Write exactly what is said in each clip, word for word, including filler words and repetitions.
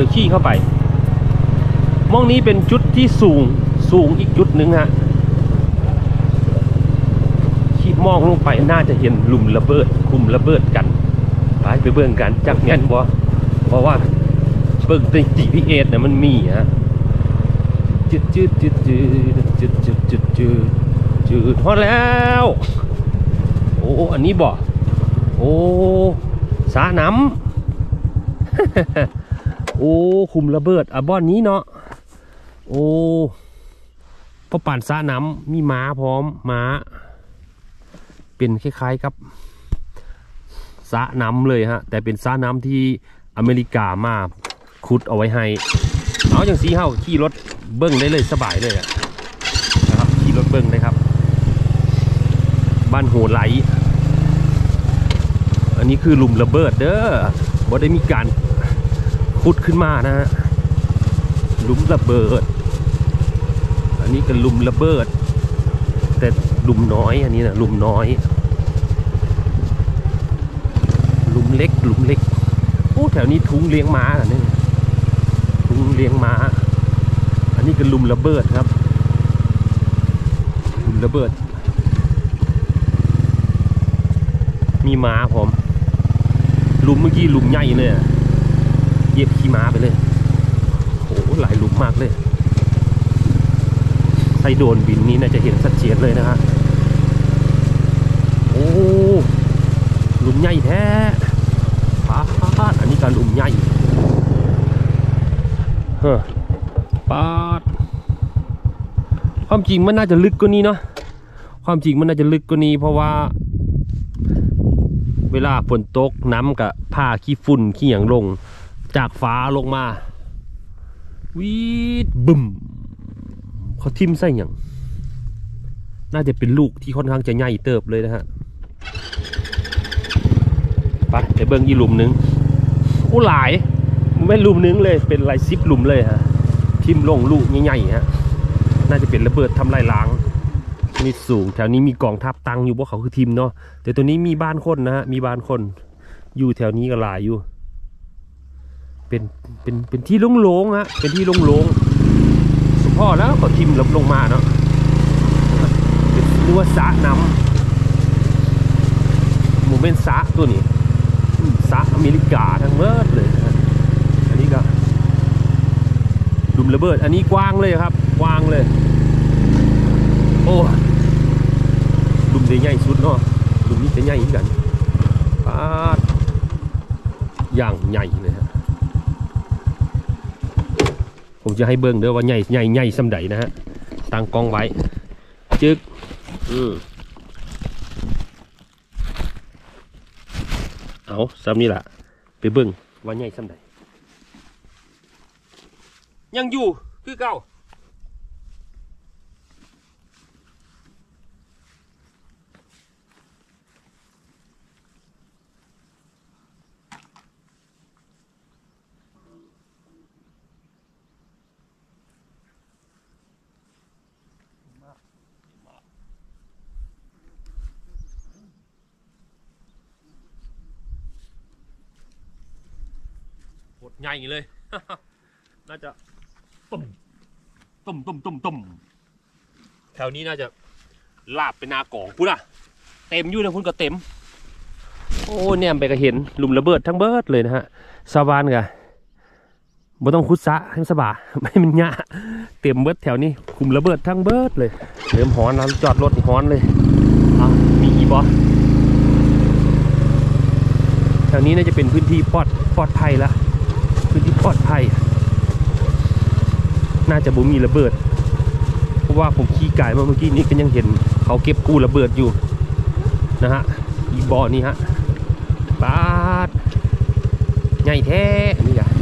ดี๋ยวขี่เข้าไปมองนี้เป็นจุดที่สูงสูงอีกจุดหนึ่งฮะขี่มองลงไปน่าจะเห็นหลุมระเบิดคุมระเบิดกันไปไปเบิ่งกันจักแม่นบ่เพราะว่าเบิ่งใน จี พี เอส เนี่ยมันมีฮะจุดจุดจุดจุดจุดจุดจุดจุดจุดพอแล้วโอ้อันนี้บ่โอ้สระน้ำโอ้คุมระเบิดอ่ะบ่อนนี้เนาะโอ้พอปั่นสระน้ำมีม้าพร้อมม้าเป็นคล้ายๆกับสระน้ำเลยฮะแต่เป็นสระน้ำที่อเมริกามาขุดเอาไว้ให้เอาอย่างสีเฮาขี่รถเบิ้งได้เลยสบายเลยนะครับขี่รถเบิ้งเลยครับบ้านโหไหลอันนี้คือหลุมระเบิดเด้อบ่ได้มีการขุดขึ้นมานะฮะหลุมระเบิดอันนี้ก็หลุมระเบิดแต่หลุมน้อยอันนี้นะหลุมน้อยหลุมเล็กหลุมเล็กโอ้แถวนี้ทุงเลี้ยงม้ากันนี่ทุงเลี้ยงม้าอันนี้ก็หลุมระเบิดครับหลุมระเบิดมีม้าผมหลุมเมื่อกี้หลุมใหญ่เลยเหยียบขี้ม้าไปเลยโอ้หลายหลุมมากเลยไซโดนบินนี้น่าจะเห็นชัดเจนเลยนะฮะโอ้หลุมใหญ่แท้ปาดอันนี้การหลุมใหญ่เฮ้อปาดความจริงมันน่าจะลึกกว่านี้เนาะความจริงมันน่าจะลึกกว่านี้เพราะว่าเวลาฝนตกน้ำกับผ้าขี้ฝุ่นขี้หยางลงจากฟ้าลงมาวีดบึ้มเขาทิ่มใส่หยังน่าจะเป็นลูกที่ค่อนข้างจะใหญ่เติบเลยนะฮะไปไปเบิ้งอีหลุมนึงอู้หลายไม่หลุมนึงเลยเป็นหลายซิปหลุมเลยฮะทิ่มลงลูกใหญ่ๆฮะน่าจะเป็นระเบิดทำลายล้างนี่สูงแถวนี้มีกองทัพตังอยู่เพราะเขาคือทิมเนาะแต่ตัวนี้มีบ้านคนนะฮะมีบ้านคนอยู่แถวนี้ก็หลายอยู่เป็นเป็นเป็นที่โล่งๆฮะเป็นที่โล่งๆสุพ่อแล้วก็ทิมลบลงมาเนาะเป็นตัวสระน้ำหมู่เป็นสระตัวนี้สระอเมริกาทั้งเบิดเลยนะอันนี้ก็ดุมระเบิดอันนี้กว้างเลยครับกว้างเลยโอ้ดุมใหญ่สุดเนาะดุมนี้จะใหญ่อีกกันปาดอย่างใหญ่เลยฮะผมจะให้เบิ้งเด้อว่าใหญ่ใหญ่ใหญ่สำใดนะฮะตั้งกล้องไว้จึ๊กอืมเอาซ้ำนี่แหละไปเบิ้งว่าใหญ่สำใดยังอยู่คือเก่าโคตรใหญ่เลย น่าจะตุ่มตุ่มตุ่มตุ่มตุ่มแถวนี้น่าจะลาบเป็นนากองพุ่นอะเต็มอยู่นะพุ่นก็เต็มโอ้เนี่ยไปก็เห็นหลุมระเบิดทั้งเบิดเลยนะฮะชาวบ้านกันบ่ต้องคุดซะให้สบายไม่มันยะเต็มเบิดแถวนี้คุมระเบิดทั้งเบิดเลยเริ่มหอนแล้วจอดรถหอนเลยอ่ะมีอีบอแถวนี้น่าจะเป็นพื้นที่ปลอดปลอดภัยละพื้นที่ปลอดภัยน่าจะบ่มีระเบิดเพราะว่าผมขี่ไก่มาเมื่อกี้นี้ก็ยังเห็นเขาเก็บกู้ระเบิดอยู่นะฮะอีบอนี่ฮะปาดใหญ่แท้นี่อะ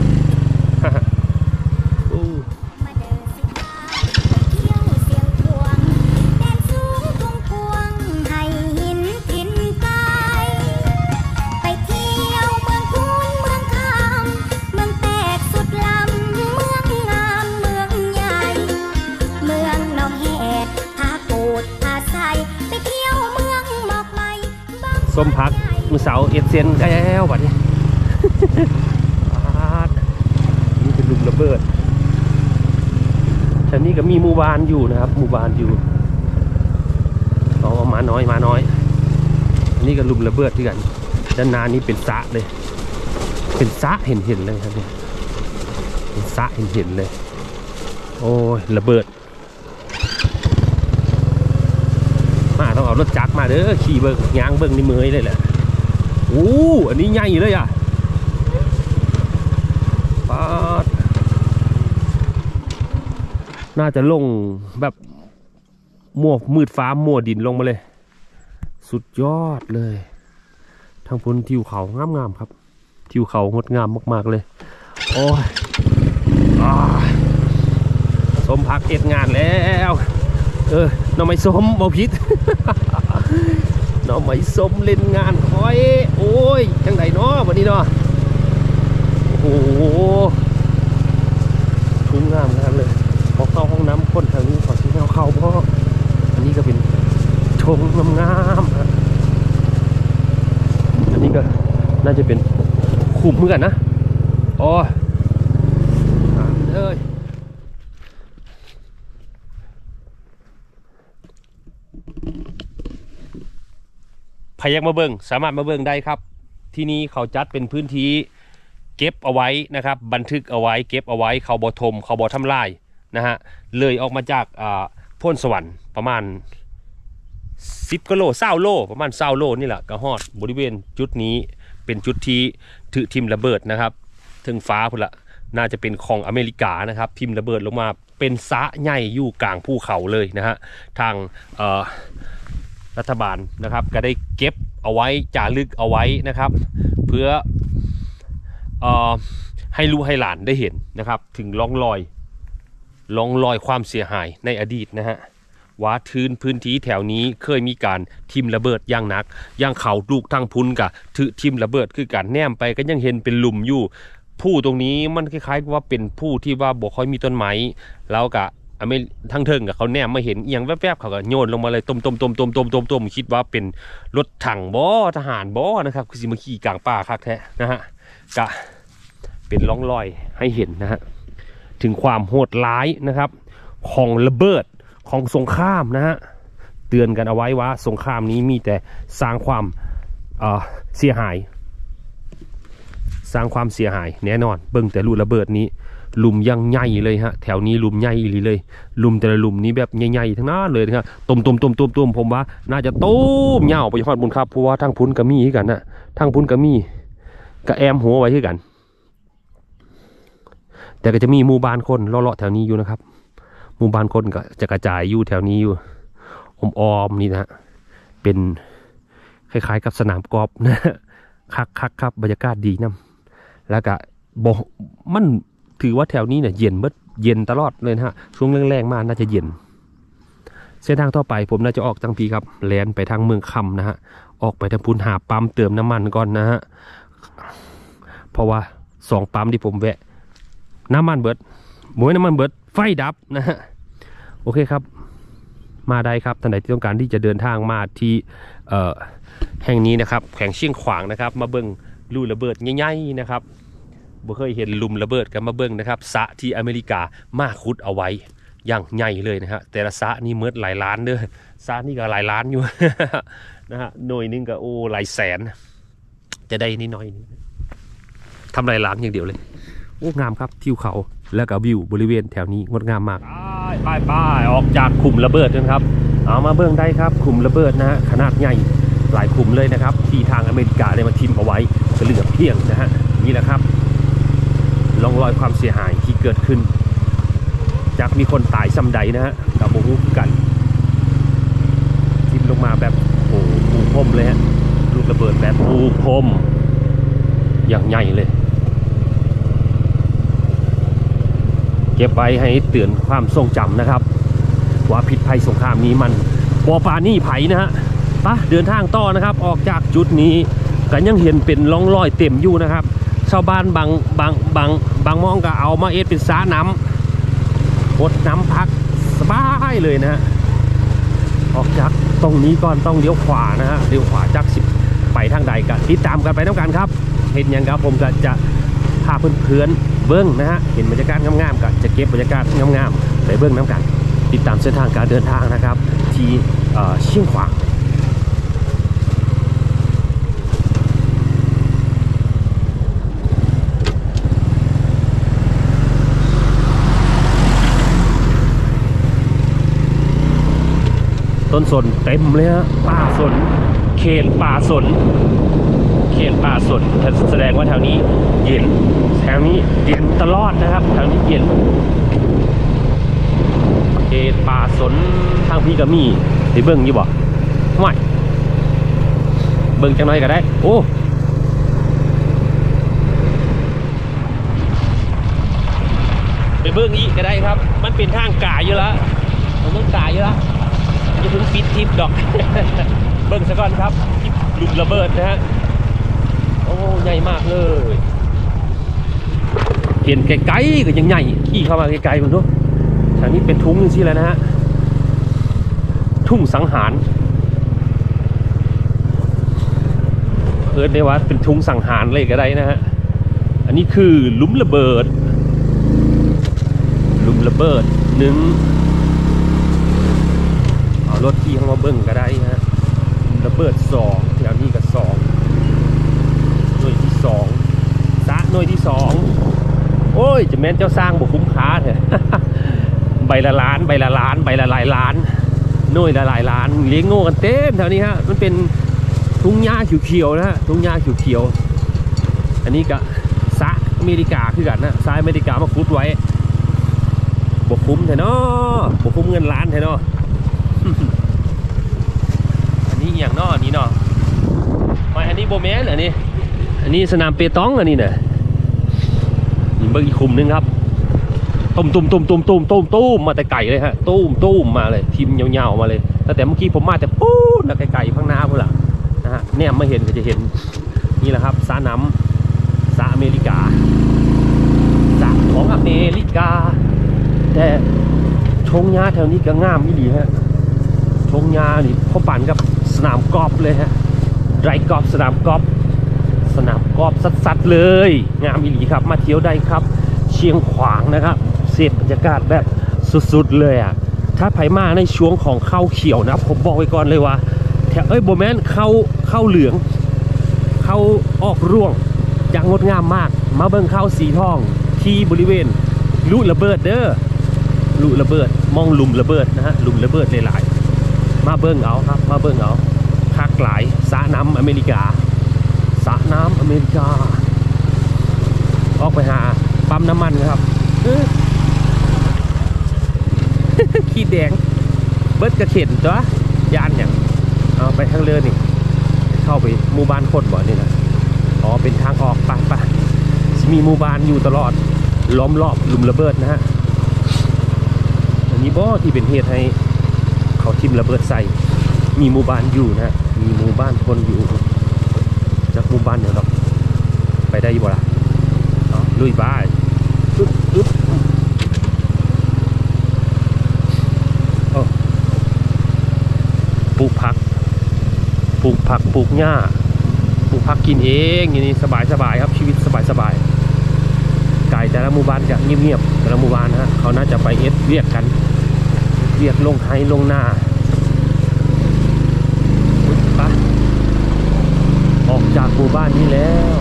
ส้มพักมือเสาเอเซียนแล้วบัดนี้บิดชั้นนี้ก็มีหมู่บ้านอยู่นะครับหมู่บ้านอยู่เอามาน้อยมาน้อยอันนี้ก็หลุมระเบิดที่กันด้านหน้านี้เป็นสระเลยเป็นสระเห็นเห็นเลยครับเนี่ยเป็นสระเห็นเห็นเลยโอ้ยระเบิดมาต้องเอารถจักรมาเด้อขี่เบิ้งยางเบิ้งในมือเลยแหละโอ้อันนี้ใหญ่เลยอ่ะปาดน่าจะลงแบบมัวมืดฟ้ามัวดินลงมาเลยสุดยอดเลยทางพ้นทิวเขางามๆครับทิวเขางดงามมากๆเลยโอ้ยสมพักเอ็ดงานแล้วเออน้องไม่สมบ่พิษน้องไม่สมเล่นงานคอยโอ้ยยังไงเนาะวันนี้เนาะโอ้โหทุ่งงามกันเลยพอเข้าห้องน้ำคนทางนี้ขอซื้อแนวเข้าเพราะอันนี้ก็เป็นชงงามๆอันนี้ก็น่าจะเป็นขุมเหมือนกันนะอ๋อเอ้ยใครอยากมาเบิ่งสามารถมาเบิ่งได้ครับที่นี่เขาจัดเป็นพื้นที่เก็บเอาไว้นะครับบันทึกเอาไว้เก็บเอาไว้เขาบ่ทมเขาบ่ทำลายนะฮะเลยออกมาจากอ่าพ้นสวรรค์ประมาณสิบกิโลเศร้าโลประมาณเศร้าโลนี่แหละกระหอดบริเวณจุดนี้เป็นจุดที่ถือทิมระเบิดนะครับถึงฟ้าพุ่นละน่าจะเป็นของอเมริกานะครับทิมระเบิดลงมาเป็นสระใหญ่อยู่กลางภูเขาเลยนะฮะทางรัฐบาลนะครับก็ได้เก็บเอาไว้จารึกเอาไว้นะครับเพื่อเอ่อให้ลูกให้หลานได้เห็นนะครับถึงร่องรอยร่องรอยความเสียหายในอดีตนะฮะว่าทืนพื้นที่แถวนี้เคยมีการทิมระเบิดอย่างหนักย่างเขาลูกทั้งพุ้นกับถือทิมระเบิดคือการแนมไปก็ยังเห็นเป็นหลุมอยู่ผู้ตรงนี้มันคล้ายๆว่าเป็นผู้ที่ว่าบ่ค่อยมีต้นไม้แล้วกะไม่ทั้งเทิงกับเขาแนมมาเห็นเอียงแวบๆเขาก็โยนลงมาเลยต้มต้มต้มต้มต้มต้มต้มคิดว่าเป็นรถถังบ่ทหารบ่นะครับคือสิมาขี่กลางป่าคักแท้นะฮะกะเป็นร่องรอยให้เห็นนะฮะถึงความโหดร้ายนะครับของระเบิดของสงครามนะฮะเตือนกันเอาไว้ว่าสงครามนี้มีแต่สร้างความเอ่อเสียหายสร้างความเสียหายแน่นอนเบิ่งแต่ลูกระเบิดนี้หลุมยังใหญ่เลยฮะแถวนี้หลุมใหญ่เลยหลุมแต่ละหลุมนี้แบบใหญ่ๆทั้งนั้นเลยนะครับตุ่มตุ่มตุ่มตุ่มตุ่มผมว่าน่าจะตุ้มเหย่าไปยอดบุญครับเพราะว่าทั้งพุ้นกับมีกันนะทั้งพุ้นกับมีกับแอมหัวไว้ที่กันแต่ก็จะมีหมู่บ้านคนเลาะๆแถวนี้อยู่นะครับหมู่บ้านคนก็จะกระจายอยู่แถวนี้อยู่อมๆนี่นะเป็นคล้ายๆกับสนามกอล์ฟนะคักคักครับบรรยากาศดีนะแล้วก็บ่มันถือว่าแถวนี้เนี่ยเย็นเบิดเย็นตลอดเลยนะฮะช่วงแรงๆมาน่าจะเย็นเส้นทางต่อไปผมน่าจะออกทางพีครับแลนไปทางเมืองคำนะฮะออกไปทางพุนหาปั๊มเติมน้ำมันก่อนนะฮะเพราะว่าสองปั๊มที่ผมแวะน้ำมันเบิดหมวยน้ำมันเบิดไฟดับนะฮะโอเคครับมาได้ครับท่านใดที่ต้องการที่จะเดินทางมาที่เอ่อแห่งนี้นะครับแขวงเชียงขวางนะครับมาเบิ้งลูกระเบิดใหญ่ๆนะครับบ่เคยเห็นลุมระเบิดกันมาเบิ้งนะครับสระที่อเมริกามาขุดเอาไว้อย่างใหญ่เลยนะฮะแต่ละสระนี่เมิดหลายล้านเด้อสระนี่ก็หลายล้านอยู่ นะฮะหน่วยนึงก็โอ้หลายแสนจะได้นิดหน่อยทำลายล้างอย่างเดียวเลยโอ้งามครับทิวเขาแล้วก็วิวบริเวณแถวนี้งดงามมากไปไปออกจากขุมระเบิดกันครับเอามาเบิ้งได้ครับขุมระเบิดนะฮะขนาดใหญ่หลายขุมเลยนะครับที่ทางอเมริกาได้มาทิมเอาไว้เหลือเพียงนะฮะนี่แหละครับร่องรอยความเสียหายที่เกิดขึ้นจากมีคนตายซ้ำใดนะฮะกับโมหูกันทิมลงมาแบบโอ้ปูพรมเลยฮะลูกระเบิดแบบปูพรมอย่างใหญ่เลยเก็บไว้ให้เตือนความทรงจำนะครับว่าพิษภัยสงครามนี้มันปอปานี่ไผ่นะฮะปะเดินทางต่อนะครับออกจากจุดนี้ก็ยังเห็นเป็นร่องรอยเต็มอยู่นะครับชาวบ้านบางบางบางบางมองก็เอามาเอ็ดเป็นสระน้ำหดน้ำพักสบายเลยนะฮะออกจากตรงนี้ก่อนต้องเลี้ยวขวานะฮะเลี้ยวขวาจากสิบไปทางใดกันติดตามกันไปน้ำกันครับเห็นยังครับผมก็จะพาเพื่อนๆเบิ้งนะฮะเห็นบรรยากาศงามๆกันจะเก็บบรรยากาศงามๆไปเบิ้งน้ำกันติดตามเส้นทางการเดินทางนะครับที่เชียงขวางต้นสนเต็มเลยฮะป่าสนเขตป่าสนเขตป่าสนแสดงว่าแถวนี้เย็นแถวนี้เย็นตลอดนะครับแถวนี้เย็นเขตป่าสนทางพี่ก็มีไปเบิ้งอยู่บ่ไม่เบิ้งจังหน่อยก็ได้โอ้ไปเบิ้งอีกก็ได้ครับมันเป็นทางกายอยู่แล้วมันต้องกายอยู่แล้วจะเพิ่งปิดทิปดอก เบิ้งซะก่อนครับทิปหลุมระเบิดนะฮะโอ้ใหญ่มากเลยเห็นไกลๆก็ยังใหญ่ขี่เข้ามาไกลๆมันด้วยทางนี้เป็นทุ่งนี่สิแล้วนะฮะทุ่งสังหารเอิร์ดได้ว่าเป็นทุ่งสังหารเลยก็ได้นะฮะอันนี้คือหลุมระเบิดหลุมระเบิดหนึ่งเอารถขี่เข้ามาเบิ้งก็ได้ฮะระเบิดสองแถวนี้ก็สองหน่วยที่สองซะหน่วยที่สองโอ้ยจะแม่นเจ้าสร้างบุคุ้มค่าเถอะ ใบละล้านใบละล้านใบละหลายล้านหน่วยละหลายล้านเลี้ยงโง่กันเต็มแถวนี้ฮะมันเป็นทุ่งหญ้าเขียวๆนะฮะทุ่งหญ้าเขียวๆอันนี้ก็ซะอเมริกาคือกันนะซะอเมริกามาคุดไว้บุคุ้มเถอะเนาะบุคุ้มเงินล้านเถอะเนาะ อันนี้อย่างนอนี่เนาะไม่อันนี้โบแมนอันนี้อันนี้สนามเปตองอันนี้เนี่ยนี่เบิ้งอีกคุมนึงครับตุ้มตุ้มตุ้มตุ้มตุ้มตุ้มตุ้มมาแต่ไก่เลยฮะตุ้มตุ้มมาเลยทีมยาวๆมาเลยแต่เมื่อกี้ผมมาแต่ปู๊ดนะไก่ๆข้างหน้าพวกล่ะนะฮะเนี่ยไม่เห็นก็จะเห็นนี่แหละครับสระน้ำสระอเมริกาสระของอเมริกาแต่ชงหญ้าแถวนี้ก็งามไม่ดีฮะชงหญ้านี่เขาปั่นกับสนามกอล์ฟเลยฮะไรกอล์ฟสนามกอล์ฟสนามกอล์ฟสัดๆเลยงามอีหลีครับมาเที่ยวได้ครับเชียงขวางนะครับเสพบรรยากาศแบบสุดๆเลยอ่ะถ้าไผมาในช่วงของข้าวเขียวนะผมบอกไว้ก่อนเลยว่าแถวเอ้ยโบแมนข้าวข้าวเหลืองข้าวออกร่วงจะงดงามมากมาเบิ่งข้าวสีทองที่บริเวณลุระเบิดเด้อลุระเบิดมองหลุมระเบิดนะฮะหลุมระเบิดหลายๆมาเบิ่งเอาครับมาเบิ่งเอาคักหลายสระน้ำอเมริกาสระน้ำอเมริกาออกไปหาปั๊มน้ำมันครับ ขี้แดงเบิดกระเข็นตัวยานอย่างเอาไปทางเรือนี่เข้าไปหมู่บ้านคนบ่นี่นะอ๋อเป็นทางออกปะปะมีหมู่บ้านอยู่ตลอดล้อมรอบหลุมระเบิดนะฮะอันนี้บ่ที่เป็นเหตุให้เขาทิ่มระเบิดใส่มีหมู่บ้านอยู่นะมีหมู่บ้านคนอยู่จากหมู่บ้านเนี่ยหรอกไปได้บ่ล่ะลุยบ้านอึ๊บอึ๊บปลูกผักปลูกผักปลูกหญ้าปลูกผักกินเองอย่างนี้สบายสบายครับชีวิตสบายสบายไก่แต่ละหมู่บ้านจะเงียบๆแต่ละหมู่บ้านนะฮะเขาน่าจะไปเอ็ดเวียกกันเวียกลงไฮลงหน้าไปออกจากหมู่บ้านนี้แล้ว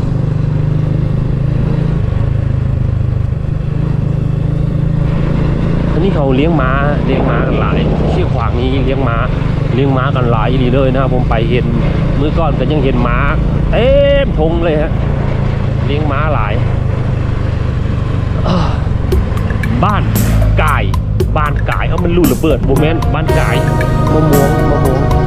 นี่เขาเลี้ยงม้าเลี้ยงม้ากันหลายเชี่ยขวางนี้เลี้ยงม้าเลี้ยงม้ากันหลายดีเลยนะผมไปเห็นมื้อก่อนก็ยังเห็นม้าเต็มทงเลยฮะเลี้ยงม้าหลายบ้านกายบ้านกายเอามันลู่ระเบิดโมเมนต์บ้านกายมะม่วงมะม่วง